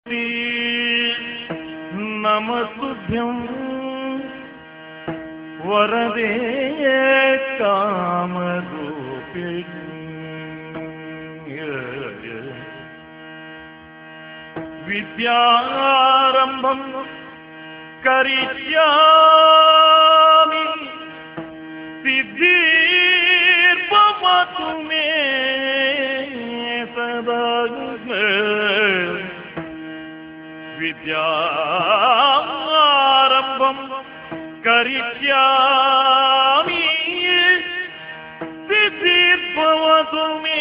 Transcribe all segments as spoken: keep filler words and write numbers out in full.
नमस्तुभ्यं वरदे कामरूपिणी विद्यारम्भं करिष्यामि सिद्धिर्भवतु मे सदा विद्यारम्भं करिष्यामि सिद्धिर्भवतु मे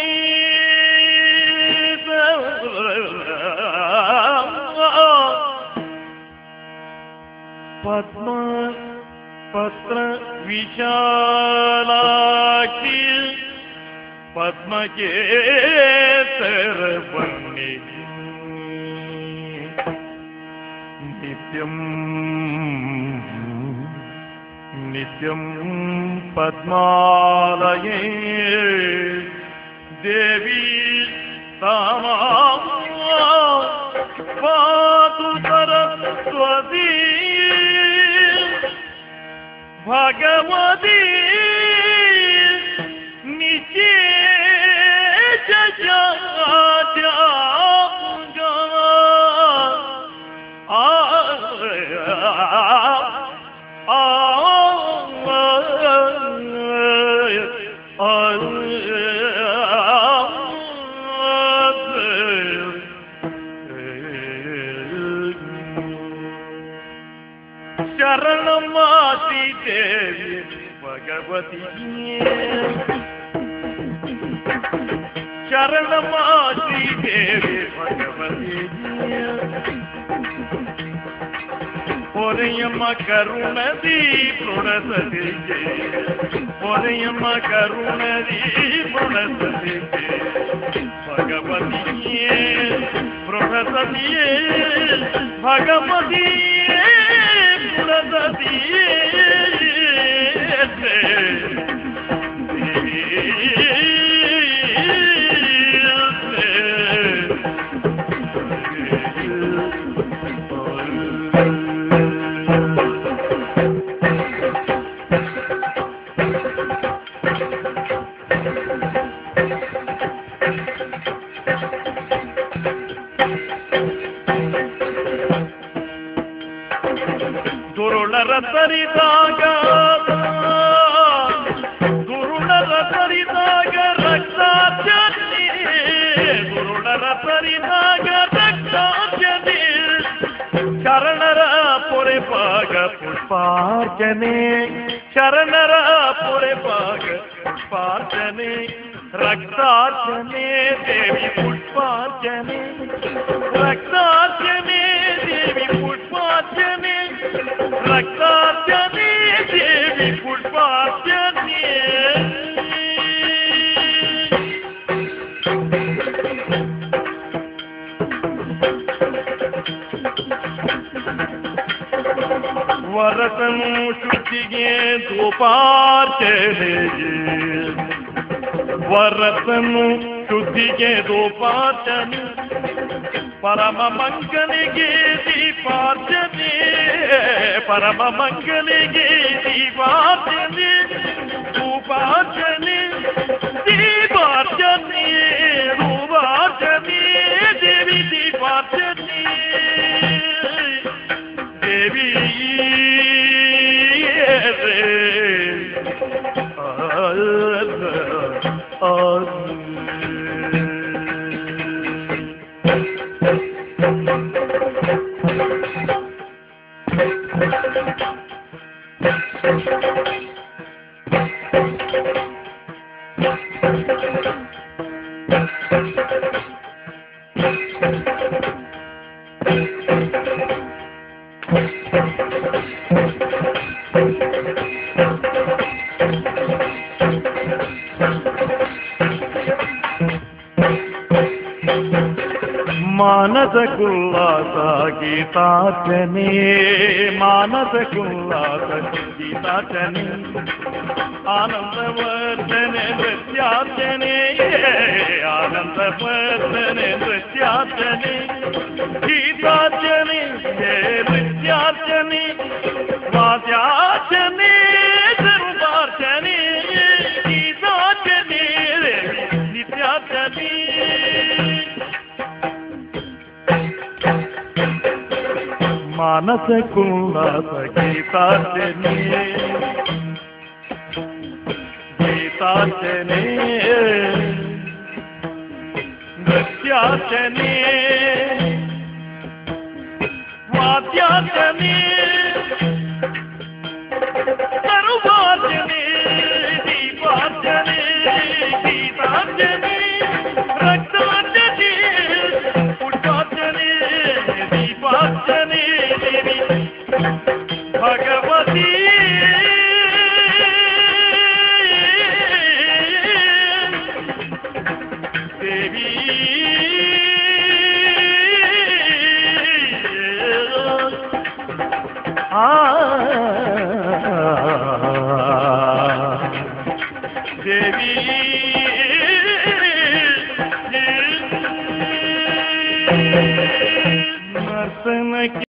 पद्म पत्र विशालाक्षी पद्मकेसरवन्नी नित्यं नित्यं पद्मालये देवी तामां पातु सरस्वती भगवती निशेषजात्या आ आ शरणमासी देवी भगवती शरणमासी देवी भगवती पोरयम्म करुणदी प्रणसति पोरयम्म करुणदी प्रणसति भगवती प्रणसति भगवती प्रणसति ದುರುಳರ ಸರಿದಾಗ ದುರುಳರ ಸರಿದಾಗ ರಕ್ತಾರ್ಜನೆ ದುರುಳರ ಸರಿದಾಗ ರಕ್ತಾರ್ಜನೆ ಶರಣರ ಪೊರೆಪಾಗ ಪುಷ್ಪಾರ್ಚನೆ ಶರಣರ ಪೊರೆಪಾಗ ಪುಷ್ಪಾರ್ಚನೆ ರಕ್ತಾರ್ಚನೆ ದೇವಿ ಪುಷ್ಪಾರ್ಚನೆ ರಕ್ತಾರ್ಚನೆ ದೇವಿ ಪುಷ್ಪಾರ್ಚನೆ रक्तार्चने देवी पुष्पार्चने वरतनु शुचिगे धूपार्चने वरतनु शुचिगे धूपार्चने परम मंगलिगे दीपार्चने परम मंगलिगे दीपार्चने धूपार्चने दीपार्चने धूपार्चने देवी दीपार्चने देवी मान ಮಾನಸಕುಲ್ಲಾಸ ಗೀತಾರ್ಚನೆ ಮಾನಸಕುಲ್ಲಾಸ ಗೀತಾರ್ಚನೆ ಆನಂದವರ್ಧನೆ ನೃತ್ಯಾರ್ಚನೆ ಆನಂದವರ್ಧನೆ ನೃತ್ಯಾರ್ಚನೆ ಗೀತಾರ್ಚನೆ ನೃತ್ಯಾರ್ಚನೆ ವಾದ್ಯಾರ್ಚನೆ ಸರ್ವಾರ್ಚನೆ ಗೀತಾರ್ಚನೆ ನಿತ್ಯಾರ್ಚನೆ ಮಾನಸಕುಲ್ಲಾಸ ಗೀತಾರ್ಚನೆ ಗೀತಾರ್ಚನೆ ನೃತ್ಯಾರ್ಚನೆ ವಾದ್ಯಾರ್ಚನೆ ಸರ್ವಾರ್ಚನೆ ದೀಪಾರ್ಚನೆ ಗೀತಾರ್ಚನೆ ರಕ್ತಾರ್ಚನೆ ಪುಷ್ಪಾರ್ಚನೆ ದೀಪಾರ್ಚನೆ ದೇವಿ ಭಗವತಿ ದೇವಿ ಆ ದೇವಿ ನರ್ತನಕ್ಕೆ